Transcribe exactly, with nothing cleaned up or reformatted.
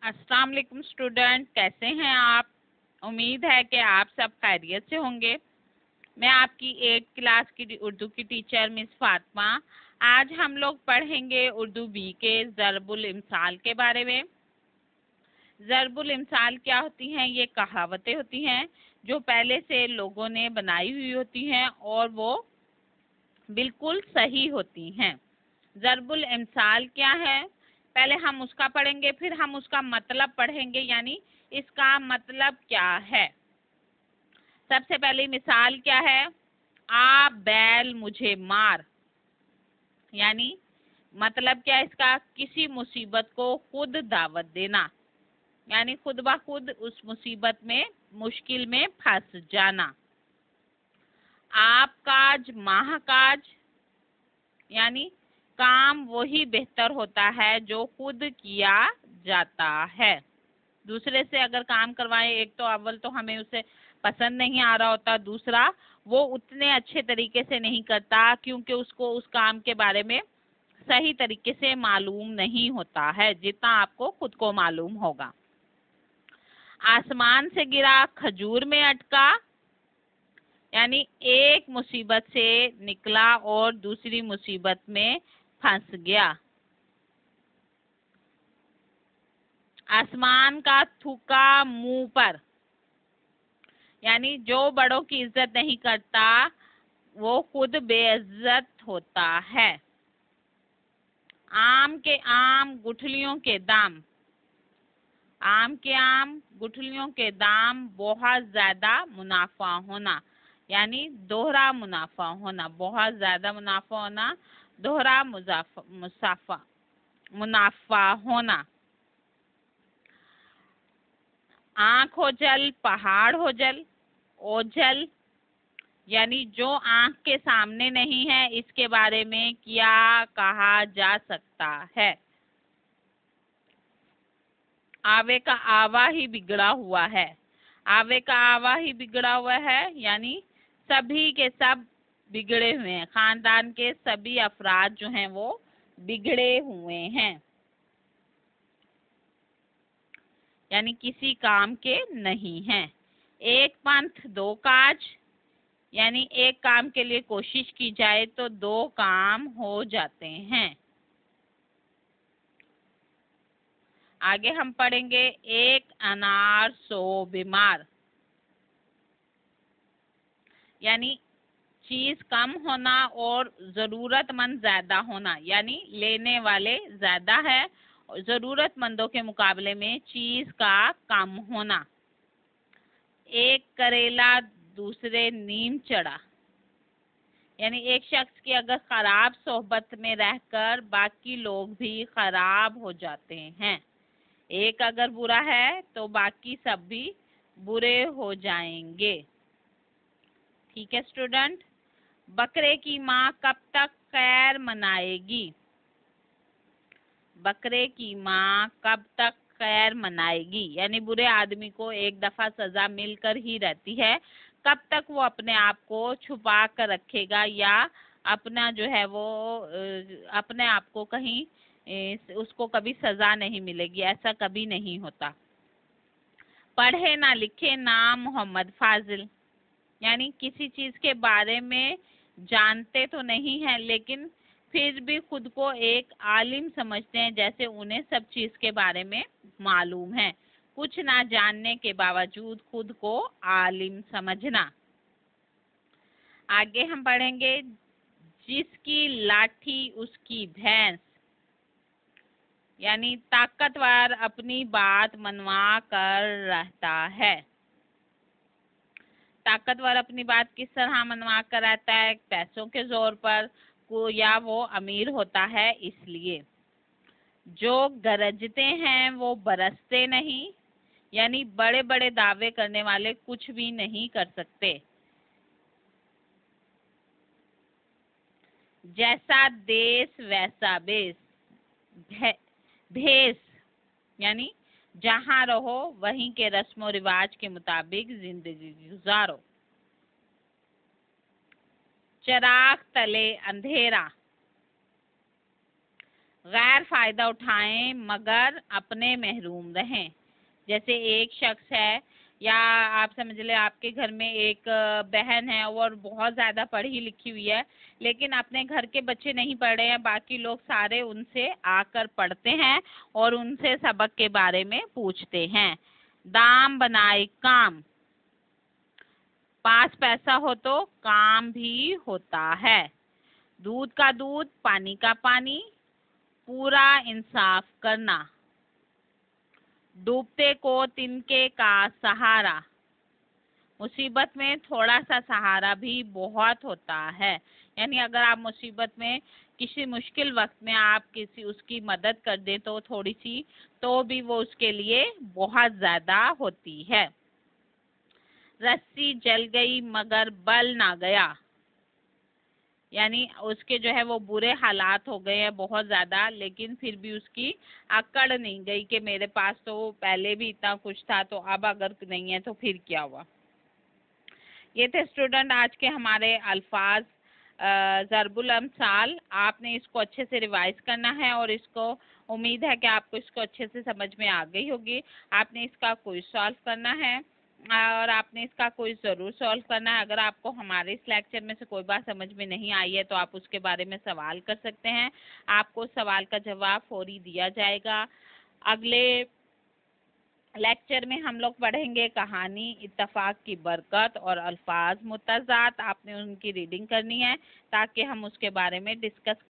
अस्सलाम वालेकुम स्टूडेंट, कैसे हैं आप? उम्मीद है कि आप सब खैरियत से होंगे। मैं आपकी एट क्लास की उर्दू की टीचर मिस फातिमा। आज हम लोग पढ़ेंगे उर्दू बी के ज़रबुल इम्साल के बारे में। ज़रबुल इम्साल क्या होती हैं? ये कहावतें होती हैं जो पहले से लोगों ने बनाई हुई होती हैं और वो बिल्कुल सही होती हैं। ज़रबुल इम्साल क्या है, पहले हम उसका पढ़ेंगे, फिर हम उसका मतलब पढ़ेंगे, यानी इसका मतलब क्या है। सबसे पहली मिसाल क्या है? आ बैल मुझे मार, यानी मतलब क्या इसका? किसी मुसीबत को खुद दावत देना, यानी खुद ब खुद उस मुसीबत में, मुश्किल में फंस जाना। आप काज माह काज, यानी काम वही बेहतर होता है जो खुद किया जाता है। दूसरे से अगर काम करवाएं, एक तो अव्वल तो हमें उसे पसंद नहीं आ रहा होता, दूसरा वो उतने अच्छे तरीके से नहीं करता क्योंकि उसको उस काम के बारे में सही तरीके से मालूम नहीं होता है जितना आपको खुद को मालूम होगा। आसमान से गिरा खजूर में अटका, यानी एक मुसीबत से निकला और दूसरी मुसीबत में फंस गया। आसमान का थूका मुंह पर, यानी जो बड़ों की इज्जत नहीं करता वो खुद बेइज्जत होता है। आम के आम गुठलियों के दाम, आम के आम गुठलियों के दाम बहुत ज्यादा मुनाफा होना, यानी दोहरा मुनाफा होना, बहुत ज्यादा मुनाफा होना, दोहरा मुसाफा मुनाफा होना। आंख हो जल पहाड़ हो जल, ओझल, यानी जो आंख के सामने नहीं है इसके बारे में क्या कहा जा सकता है। आवे का आवा ही बिगड़ा हुआ है, आवे का आवा ही बिगड़ा हुआ है, यानी सभी के सब बिगड़े हुए हैं, खानदान के सभी अफराद जो हैं वो बिगड़े हुए हैं, यानी किसी काम के नहीं हैं। एक पंथ दो काज, यानी एक काम के लिए कोशिश की जाए तो दो काम हो जाते हैं। आगे हम पढ़ेंगे एक अनार सौ बीमार, यानी चीज कम होना और जरूरतमंद ज्यादा होना, यानी लेने वाले ज्यादा है और जरूरतमंदों के मुकाबले में चीज का कम होना। एक करेला दूसरे नीम चढ़ा, यानी एक शख्स की अगर खराब सोहबत में रहकर बाकी लोग भी खराब हो जाते हैं। एक अगर बुरा है तो बाकी सब भी बुरे हो जाएंगे। ठीक है स्टूडेंट। बकरे की माँ कब तक खैर मनाएगी, बकरे की माँ कब तक खैर मनाएगी, यानी बुरे आदमी को एक दफा सजा मिलकर ही रहती है, कब तक वो अपने आप को छुपा कर रखेगा या अपना जो है वो अपने आप को कहीं उसको कभी सजा नहीं मिलेगी, ऐसा कभी नहीं होता। पढ़े ना लिखे नाम मोहम्मद फाजिल, यानी किसी चीज के बारे में जानते तो नहीं है लेकिन फिर भी खुद को एक आलिम समझते हैं, जैसे उन्हें सब चीज के बारे में मालूम है, कुछ ना जानने के बावजूद खुद को आलिम समझना। आगे हम पढ़ेंगे जिसकी लाठी उसकी भैंस, यानी ताकतवर अपनी बात मनवा कर रहता है। ताकतवर अपनी बात किस तरह मनवा कर रहता है? पैसों के जोर पर को, या वो अमीर होता है इसलिए। जो गरजते हैं वो बरसते नहीं, यानी बड़े बड़े दावे करने वाले कुछ भी नहीं कर सकते। जैसा देश वैसा बेस, भेस, यानी जहां रहो वहीं के रस्मो रिवाज के मुताबिक जिंदगी गुजारो। चिराग तले अंधेरा, गैर फायदा उठाएं मगर अपने महरूम रहें। जैसे एक शख्स है या आप समझ ले आपके घर में एक बहन है और बहुत ज़्यादा पढ़ी लिखी हुई है, लेकिन अपने घर के बच्चे नहीं पढ़े हैं, बाकी लोग सारे उनसे आकर पढ़ते हैं और उनसे सबक के बारे में पूछते हैं। दाम बनाए काम, पास पैसा हो तो काम भी होता है। दूध का दूध, पानी का पानी, पूरा इंसाफ करना। डूबते को तिनके का सहारा, मुसीबत में थोड़ा सा सहारा भी बहुत होता है। यानी अगर आप मुसीबत में किसी मुश्किल वक्त में आप किसी उसकी मदद कर दे तो थोड़ी सी, तो भी वो उसके लिए बहुत ज़्यादा होती है। रस्सी जल गई मगर बल ना गया, यानी उसके जो है वो बुरे हालात हो गए हैं बहुत ज़्यादा, लेकिन फिर भी उसकी अकड़ नहीं गई कि मेरे पास तो पहले भी इतना कुछ था, तो अब अगर नहीं है तो फिर क्या हुआ। ये थे स्टूडेंट आज के हमारे अल्फाज ज़रबुल अमसाल। आपने इसको अच्छे से रिवाइज करना है और इसको उम्मीद है कि आपको इसको अच्छे से समझ में आ गई होगी। आपने इसका कोई सॉल्व करना है और आपने इसका कोई ज़रूर सॉल्व करना है। अगर आपको हमारे इस लेक्चर में से कोई बात समझ में नहीं आई है तो आप उसके बारे में सवाल कर सकते हैं, आपको सवाल का जवाब फौरी दिया जाएगा। अगले लेक्चर में हम लोग पढ़ेंगे कहानी इत्तफाक की बरकत और अल्फाज मुतज़ात। आपने उनकी रीडिंग करनी है ताकि हम उसके बारे में डिस्कस